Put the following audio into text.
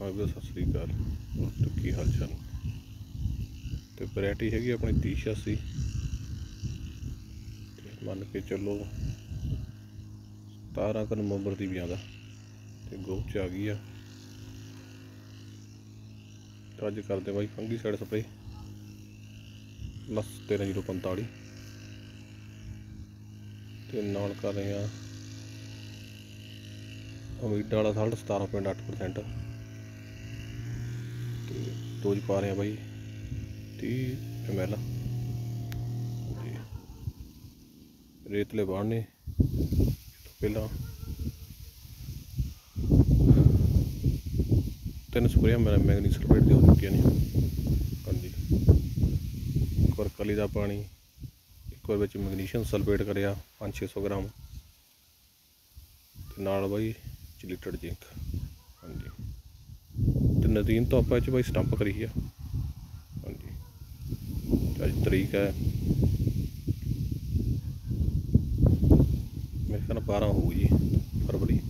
सारे भी सत श्री अकाल। तो की हाल चाल। तो वैरायटी हैगी अपनी 3086 मन के चलो 17 नवंबर की भी आता तो गोप च आ गई है। तो अज करते बाई फंगीसाइड स्प्रे प्लस 13045 तो नाल कर रहे हैं अमीडा वाला साल्ट 17.8% डोज पा रहे हैं भाई 30 ml। रेतले बाढ़ने पहला 3 स्प्रे मेरा मैगनीज सल्फेट दी हो चुकी ने। हाँ जी, एक बार कली का पानी, एक बार बिच मैगनीशियम सल्फेट करिया 500-600 ग्राम ते नाल भाई लीटर जिंक। हाँ जी, तो नदीन तो आप भाई स्टंप करी है। हाँ जी, अज तरीक है मेरे ख्याल 12 होगी जी फरवरी।